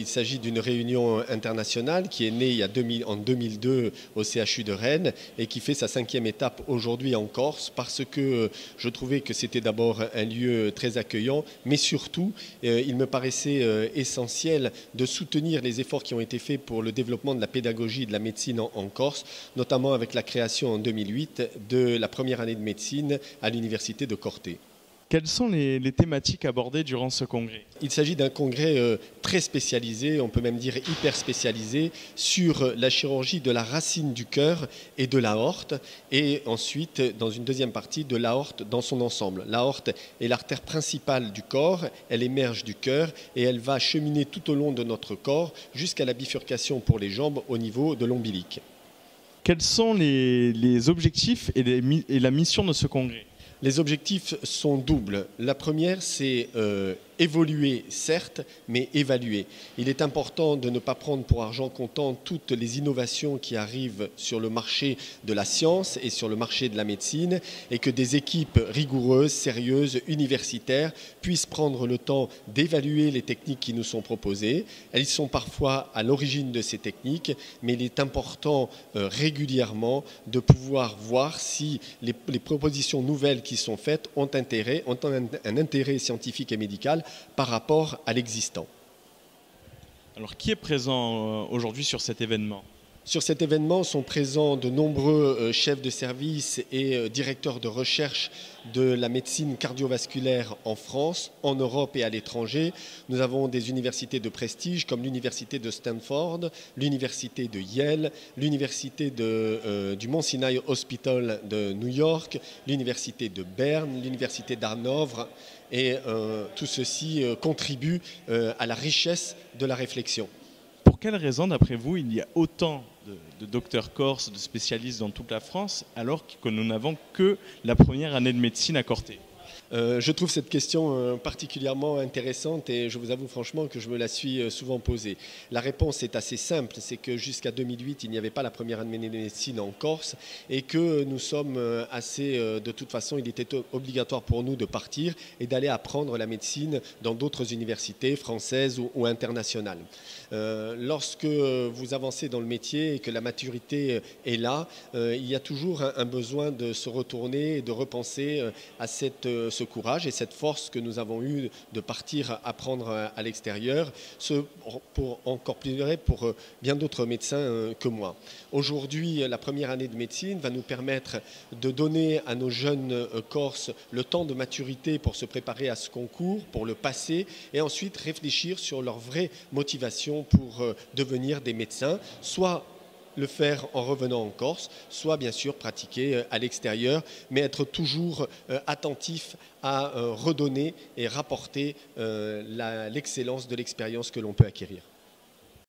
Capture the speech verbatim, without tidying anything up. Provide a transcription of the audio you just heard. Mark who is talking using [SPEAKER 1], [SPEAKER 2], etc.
[SPEAKER 1] s'agit d'une réunion internationale qui est née il y a deux mille, en deux mille deux au C H U de Rennes et qui fait sa cinquième étape aujourd'hui en Corse parce que je trouvais que c'était d'abord un lieu très accueillant, mais surtout, euh, il me paraissait euh, essentiel de soutenir les efforts qui ont été faits pour le développement de la pédagogie et de la médecine en, en Corse, notamment avec la création en deux mille huit de la première année de médecine à l'université de Corte.
[SPEAKER 2] Quelles sont les, les thématiques abordées durant ce congrès?
[SPEAKER 1] Il s'agit d'un congrès euh, très spécialisé, on peut même dire hyper spécialisé, sur la chirurgie de la racine du cœur et de l'aorte, et ensuite, dans une deuxième partie, de l'aorte dans son ensemble. L'aorte est l'artère principale du corps, elle émerge du cœur et elle va cheminer tout au long de notre corps jusqu'à la bifurcation pour les jambes au niveau de l'ombilic.
[SPEAKER 2] Quels sont les, les objectifs et, les, et la mission de ce congrès?
[SPEAKER 1] Les objectifs sont doubles. La première, c'est euh, évoluer, certes, mais évaluer. Il est important de ne pas prendre pour argent comptant toutes les innovations qui arrivent sur le marché de la science et sur le marché de la médecine et que des équipes rigoureuses, sérieuses, universitaires puissent prendre le temps d'évaluer les techniques qui nous sont proposées. Elles sont parfois à l'origine de ces techniques, mais il est important euh, régulièrement de pouvoir voir si les, les propositions nouvelles qui sont faites ont, intérêt, ont un, un intérêt scientifique et médical par rapport à l'existant.
[SPEAKER 2] Alors, qui est présent aujourd'hui sur cet événement ?
[SPEAKER 1] Sur cet événement sont présents de nombreux chefs de service et directeurs de recherche de la médecine cardiovasculaire en France, en Europe et à l'étranger. Nous avons des universités de prestige comme l'université de Stanford, l'université de Yale, l'université euh, du Mont Sinai Hospital de New York, l'université de Berne, l'université d'Hanovre. Et euh, tout ceci euh, contribue euh, à la richesse de la réflexion.
[SPEAKER 2] Pour quelles raisons, d'après vous, il y a autant de, de docteurs corses, de spécialistes dans toute la France, alors que nous n'avons que la première année de médecine à Corte ?
[SPEAKER 1] Euh, je trouve cette question euh, particulièrement intéressante et je vous avoue franchement que je me la suis euh, souvent posée. La réponse est assez simple, c'est que jusqu'à deux mille huit, il n'y avait pas la première année de médecine en Corse et que nous sommes euh, assez, euh, de toute façon, il était obligatoire pour nous de partir et d'aller apprendre la médecine dans d'autres universités françaises ou, ou internationales. Euh, lorsque vous avancez dans le métier et que la maturité est là, euh, il y a toujours un, un besoin de se retourner et de repenser euh, à cette euh, ce courage et cette force que nous avons eu de partir apprendre à l'extérieur, ce pour encore plus vrai pour bien d'autres médecins que moi. Aujourd'hui, la première année de médecine va nous permettre de donner à nos jeunes Corses le temps de maturité pour se préparer à ce concours, pour le passer et ensuite réfléchir sur leur vraie motivation pour devenir des médecins, soit le faire en revenant en Corse, soit bien sûr pratiquer à l'extérieur, mais être toujours attentif à redonner et rapporter l'excellence de l'expérience que l'on peut acquérir.